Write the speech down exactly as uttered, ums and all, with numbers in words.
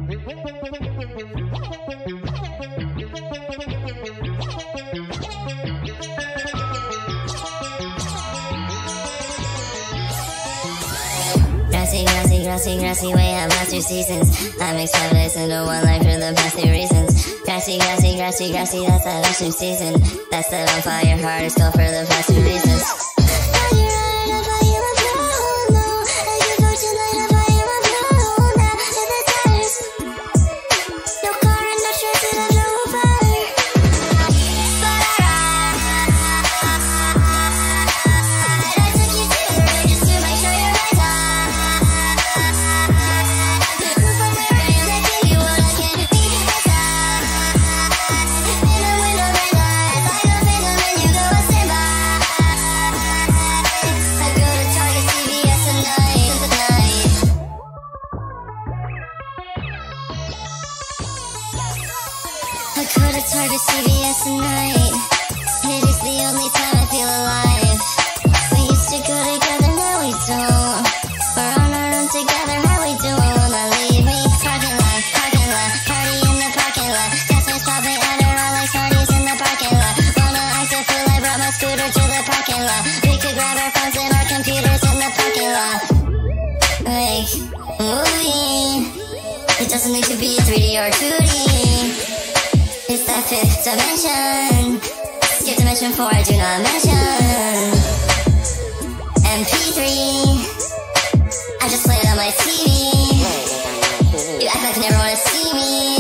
Grassy, grassy, grassy, grassy, way I master seasons. I make seven days into one life for the past three reasons. Grassy, grassy, grassy, grassy, that's that extra season. That's that on fire, heart is still for the past two reasons. I go to Target C V S at night. It is the only time I feel alive. We used to go together, now we don't. We're on our own together, how we doing? Will not leave me. Parking lot, parking lot, party in the parking lot. Gas is popping Adderall like parties in the parking lot. Wanna act a fool, I brought my scooter to the parking lot. We could grab our phones and our computers in the parking lot. Like, movie. It doesn't need to be three D or two D. It's that fifth dimension. Skip dimension four, I do not mention. M P three, I just play it on my T V. You act like you never wanna see me.